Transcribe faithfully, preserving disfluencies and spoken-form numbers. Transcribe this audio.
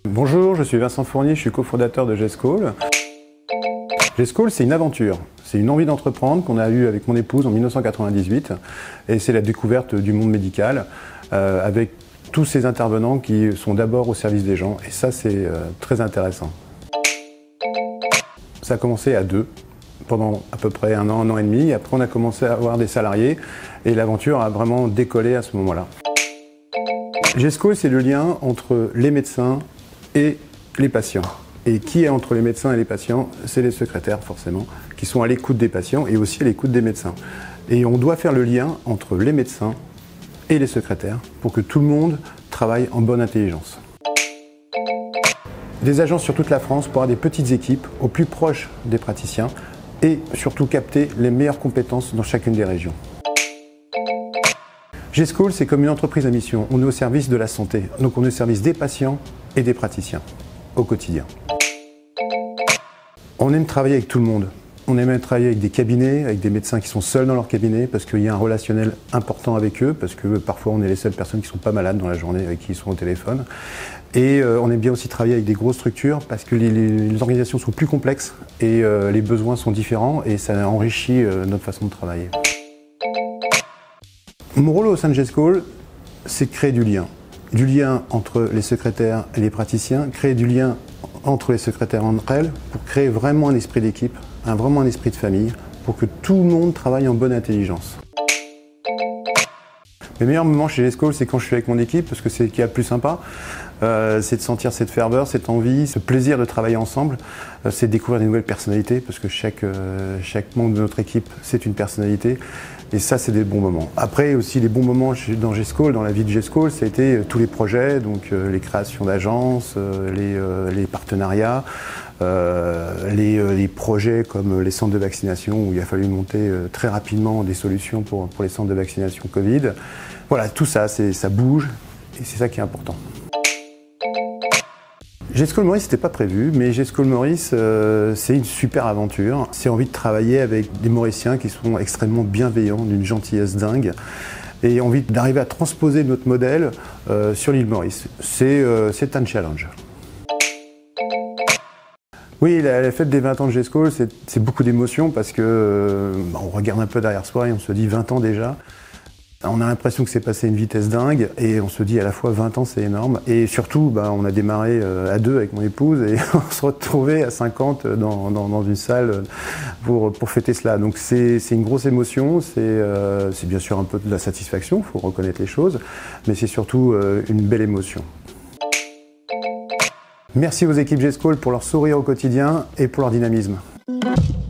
Bonjour, je suis Vincent Fournier, je suis cofondateur de G-School. G-School, c'est une aventure, c'est une envie d'entreprendre qu'on a eue avec mon épouse en mille neuf cent quatre-vingt-dix-huit et c'est la découverte du monde médical euh, avec tous ces intervenants qui sont d'abord au service des gens et ça c'est euh, très intéressant. Ça a commencé à deux pendant à peu près un an, un an et demi, après on a commencé à avoir des salariés et l'aventure a vraiment décollé à ce moment-là. G-School, c'est le lien entre les médecins et les patients. Et qui est entre les médecins et les patients? C'est les secrétaires, forcément, qui sont à l'écoute des patients et aussi à l'écoute des médecins. Et on doit faire le lien entre les médecins et les secrétaires pour que tout le monde travaille en bonne intelligence. Des agences sur toute la France pour avoir des petites équipes au plus proche des praticiens et surtout capter les meilleures compétences dans chacune des régions. G-School, c'est comme une entreprise à mission. On est au service de la santé. Donc on est au service des patients et des praticiens au quotidien. On aime travailler avec tout le monde. On aime travailler avec des cabinets, avec des médecins qui sont seuls dans leur cabinet parce qu'il y a un relationnel important avec eux, parce que parfois on est les seules personnes qui ne sont pas malades dans la journée avec qui ils sont au téléphone. Et euh, on aime bien aussi travailler avec des grosses structures parce que les, les, les organisations sont plus complexes et euh, les besoins sont différents et ça enrichit euh, notre façon de travailler. Mon rôle au sein de G-School, c'est de créer du lien. Du lien entre les secrétaires et les praticiens, créer du lien entre les secrétaires entre elles pour créer vraiment un esprit d'équipe, un, vraiment un esprit de famille, pour que tout le monde travaille en bonne intelligence. Mes meilleurs moments chez G-School, c'est quand je suis avec mon équipe, parce que c'est ce qu'il y a de plus sympa. Euh, c'est de sentir cette ferveur, cette envie, ce plaisir de travailler ensemble. Euh, c'est de découvrir des nouvelles personnalités, parce que chaque, euh, chaque membre de notre équipe, c'est une personnalité. Et ça, c'est des bons moments. Après, aussi, les bons moments dans G-School, dans la vie de G-School, ça a été tous les projets, donc euh, les créations d'agences, euh, les, euh, les partenariats, euh, les, euh, les projets comme les centres de vaccination, où il a fallu monter euh, très rapidement des solutions pour, pour les centres de vaccination Covid. Voilà, tout ça, ça bouge, et c'est ça qui est important. G-School Maurice, c'était pas prévu, mais G-School Maurice, euh, c'est une super aventure. C'est envie de travailler avec des Mauriciens qui sont extrêmement bienveillants, d'une gentillesse dingue, et envie d'arriver à transposer notre modèle euh, sur l'île Maurice. C'est euh, un challenge. Oui, la, la fête des vingt ans de G-School, c'est beaucoup d'émotions parce que euh, bah, on regarde un peu derrière soi et on se dit vingt ans déjà. On a l'impression que c'est passé à une vitesse dingue et on se dit à la fois vingt ans c'est énorme et surtout bah, on a démarré à deux avec mon épouse et on se retrouvait à cinquante dans, dans, dans une salle pour, pour fêter cela. Donc c'est une grosse émotion, c'est euh, bien sûr un peu de la satisfaction, il faut reconnaître les choses, mais c'est surtout euh, une belle émotion. Merci aux équipes G-School pour leur sourire au quotidien et pour leur dynamisme.